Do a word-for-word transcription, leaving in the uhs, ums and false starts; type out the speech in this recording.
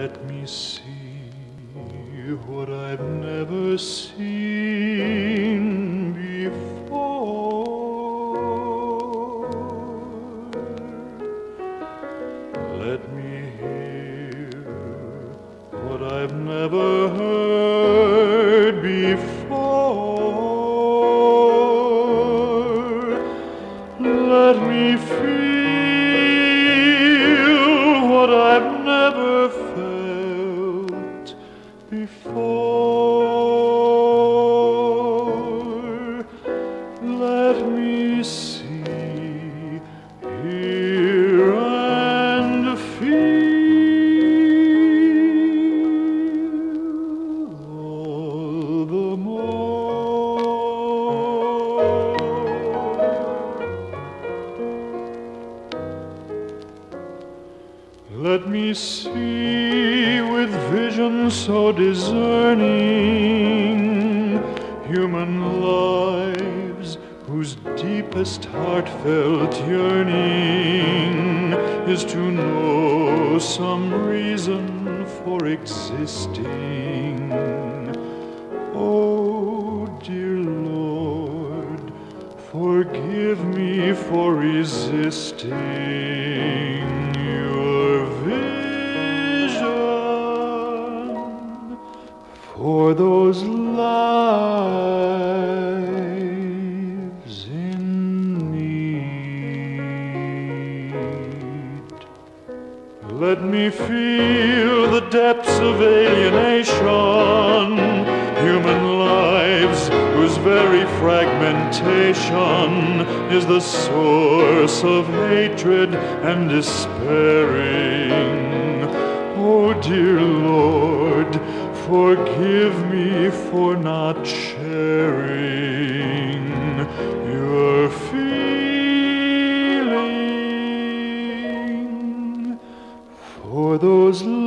Let me see what I've never seen before. Let me hear what I've never heard before. Let me feel what I've never felt before. Let me see, hear, and feel all the more. Let me see with vision so discerning human lives whose deepest heartfelt yearning is to know some reason for existing. Oh, dear Lord, forgive me for resisting your vision for those lives in need. Let me feel the depths of alienation, human lives whose very fragmentation is the source of hatred and despairing. Oh, dear Lord, forgive me for not sharing your feeling for those